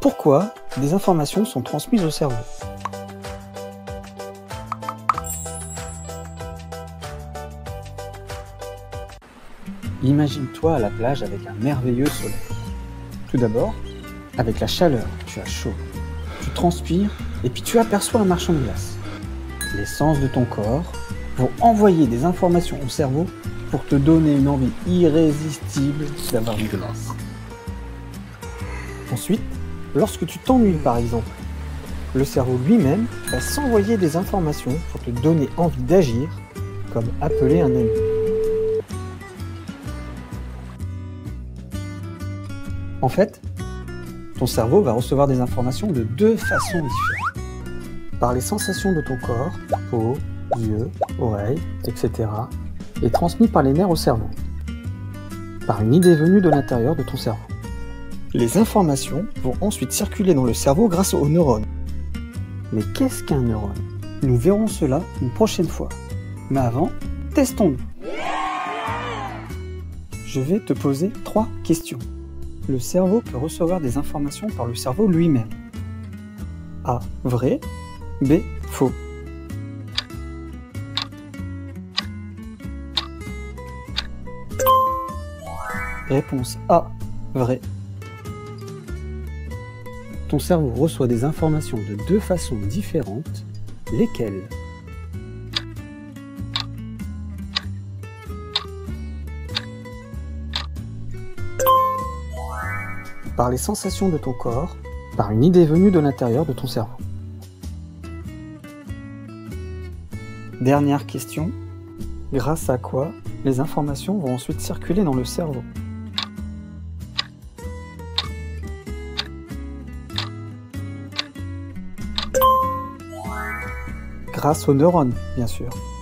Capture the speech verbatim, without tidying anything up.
Pourquoi des informations sont transmises au cerveau? Imagine-toi à la plage avec un merveilleux soleil. Tout d'abord, avec la chaleur, tu as chaud. Tu transpires et puis tu aperçois un marchand de glace. Les sens de ton corps vont envoyer des informations au cerveau pour te donner une envie irrésistible d'avoir une glace. Ensuite, lorsque tu t'ennuies par exemple, le cerveau lui-même va s'envoyer des informations pour te donner envie d'agir, comme appeler un ami. En fait, ton cerveau va recevoir des informations de deux façons différentes. Par les sensations de ton corps, peau, yeux, oreilles, et cetera, et transmis par les nerfs au cerveau. Par une idée venue de l'intérieur de ton cerveau. Les informations vont ensuite circuler dans le cerveau grâce aux neurones. Mais qu'est-ce qu'un neurone? Nous verrons cela une prochaine fois. Mais avant, testons-nous. Je vais te poser trois questions. Le cerveau peut recevoir des informations par le cerveau lui-même. A. Vrai. B. Faux. Réponse A. Vrai. Ton cerveau reçoit des informations de deux façons différentes. Lesquelles? Par les sensations de ton corps, par une idée venue de l'intérieur de ton cerveau. Dernière question. Grâce à quoi les informations vont ensuite circuler dans le cerveau? Grâce aux neurones, bien sûr.